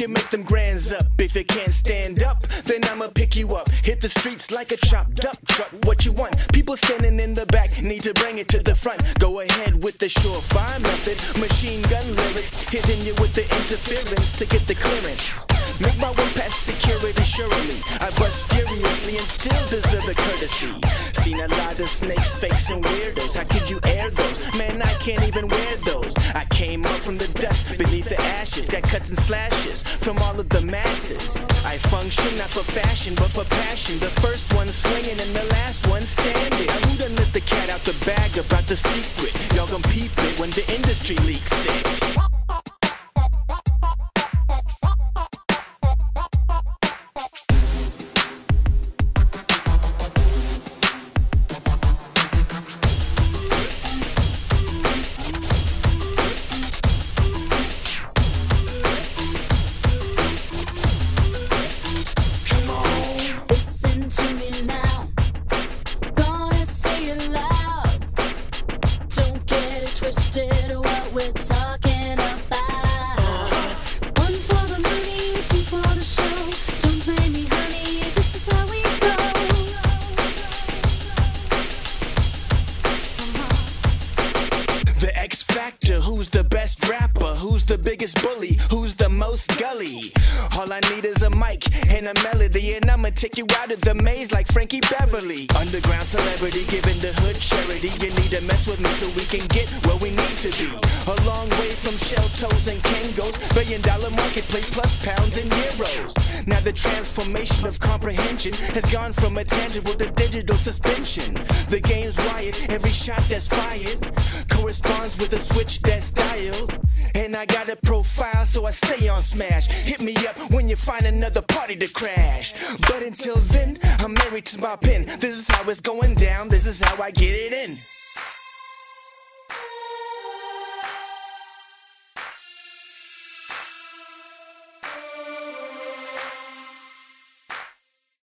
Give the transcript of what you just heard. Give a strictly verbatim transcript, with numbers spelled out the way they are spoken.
you make them grands up. If you can't stand up, then I'ma pick you up. Hit the streets like a chopped up truck. What you want? People standing in the back need to bring it to the front. Go ahead with the surefire method. Machine gun lyrics, hitting you with the interference to get the clearance. Make my way past security, surely I bust furiously and still deserve the courtesy. Seen a lot of snakes, fakes, and weirdos. How could you air those? Man, I can't even wear those. I came up from the dust beneath the ashes. Got cuts and slashes from all of the masses. I function not for fashion, but for passion. The first one swinging and the last one standing. Now who done let the cat out the bag about the secret? Y'all gon' peep it when the industry leaks it. Twisted what we're talking about. One for the money, two for the show. Don't play me, honey, this is how we go. Uh-huh. The X Factor, who's the best rapper? Who's the biggest bully? Who's the most gully? All I need is a mic and a melody, and I'ma take you out of the maze like Frankie Beverly. Underground celebrity, giving the hood charity. You need to mess with me so we can get where we need to be. A long way from shell toes and Kangos. Billion dollar marketplace plus pounds and euros. Now the transformation of comprehension has gone from a tangible to digital suspension. The game's wired, every shot that's fired corresponds with a switch that's dialed. And I got a profile, so I stay on smash. Hit me up when you find another party to crash. But until then, I'm married to my pen. This is how it's going down, this is how I get it in.